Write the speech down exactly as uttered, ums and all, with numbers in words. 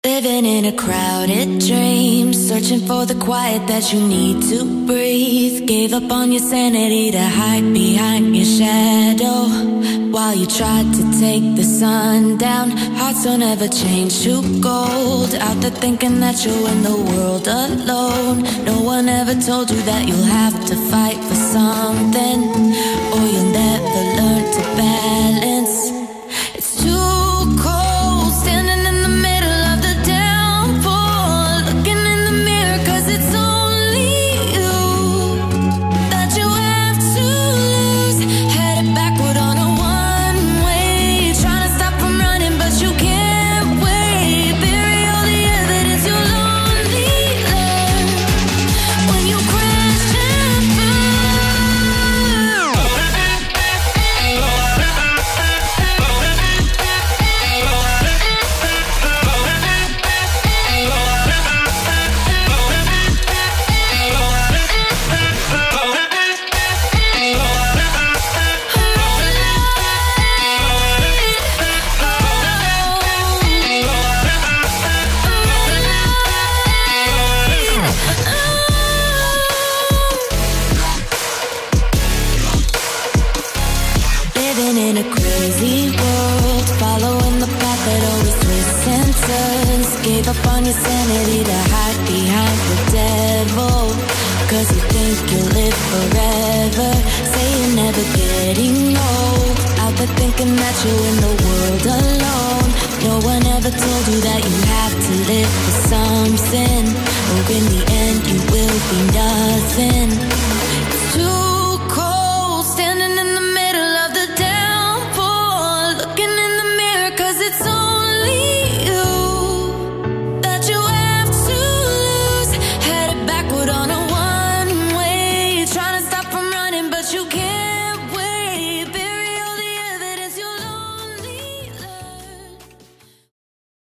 Living in a crowded dream, searching for the quiet that you need to breathe. Gave up on your sanity to hide behind your shadow, while you tried to take the sun down. Hearts don't ever change to gold, out there thinking that you're in the world alone. No one ever told you that you'll have to fight for something, or you'll never learn to balance. It's too cold standing in the middle of the downpour, looking in the mirror, cause it's only you that you have to lose. Headed backward on a one-way, trying to stop from running but you can't wait. Bury all the evidence you'll only learn when you crash and burn. Living in a crazy world, following the path that always twists and turns. Gave up on your sanity to hide behind the devil, cause you think you'll live forever. Say you're never getting old, out there thinking that you're in the world alone. No one ever told you that you have to live for something, or in the end you will be nothing. It's too